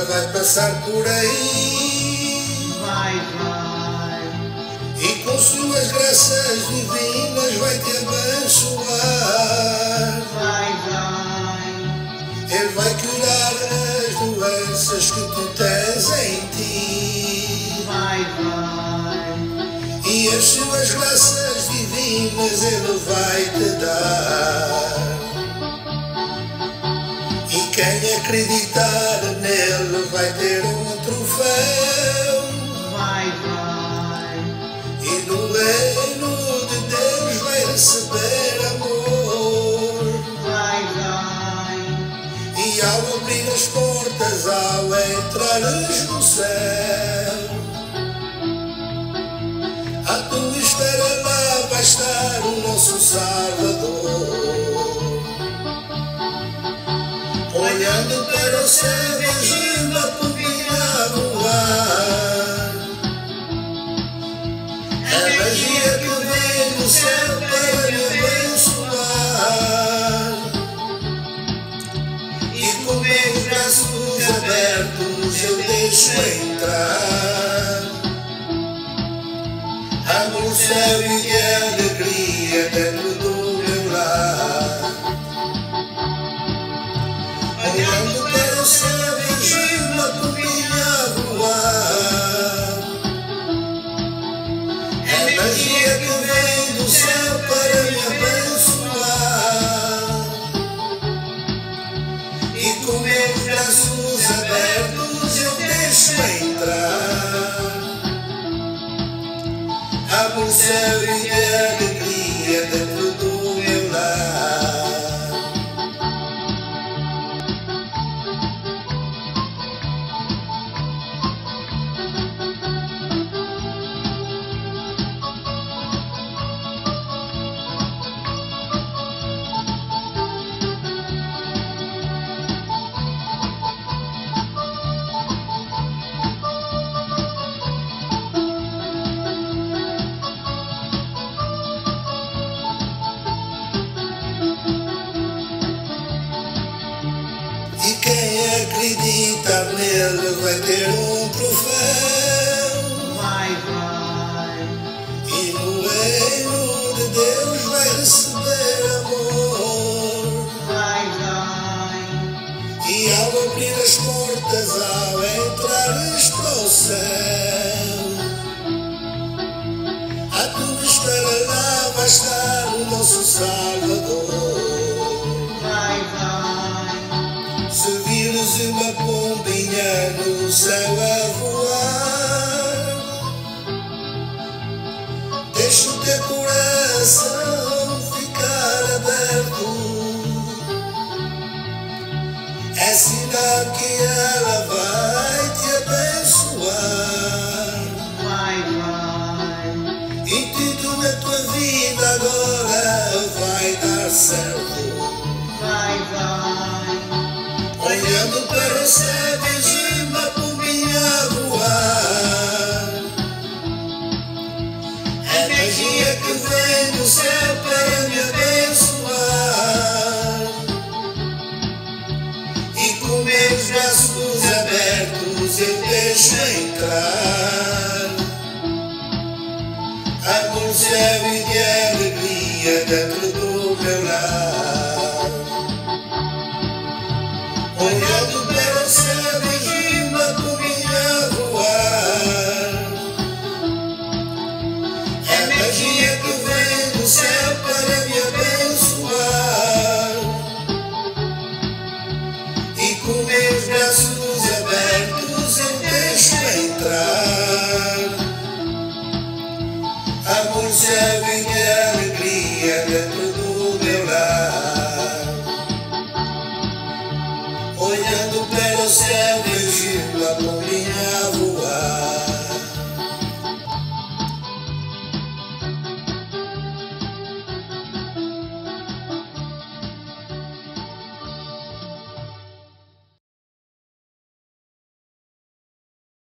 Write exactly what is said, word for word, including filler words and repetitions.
ela vai passar por aí, vai, vai, e com suas graças divinas vai te abençoar. vai, vai, Ele vai curar as doenças que tu tens em ti, vai, vai, e as suas graças divinas Ele vai te dar. E quem acreditar nele vai ter um troféu, vai, vai, e no reino de Deus vai receber amor. vai, vai, E ao abrir as portas, ao entrares no céu, à tua espera lá vai estar o nosso Salvador. Olhando para o céu, vejo uma pombinha a voar. É a magia que vem do céu para me abençoar. E com meus braços abertos eu deixo entrar. Amor, céu e alegria dentro do meu lar. Olhando para o céu, vejo uma pombinha a voar. É a magia que vem do céu para me abençoar. E com meus braços abertos eu deixo entrar. Amor, céu e alegria dentro do meu lar. E quem acredita nele vai ter um troféu, vai, vai, e no reino de Deus vai receber amor. vai, vai, E ao abrir as portas, ao entrares para o céu, à tua espera lá vai estar o nosso Salvador. vai, vai, Se vires uma pombinha no céu a voar, deixa o teu coração ficar aberto. É sinal que ela vai te abençoar. vai, vai, E tudo na tua vida agora vai dar certo. vai, vai, Olhando para o céu, vejo uma pombinha a voar. É a magia que vem do céu para me abençoar. E com meus braços abertos eu deixo entrar. Amor, céu e de alegria dentro do meu lar. Olhando para o céu, vejo uma pombinha a voar. É a magia que vem do céu para me abençoar. E com meus braços abertos eu deixo entrar. Amor, céu e de alegria dentro do meu lar. Olhando para o céu, vejo uma pombinha a voar.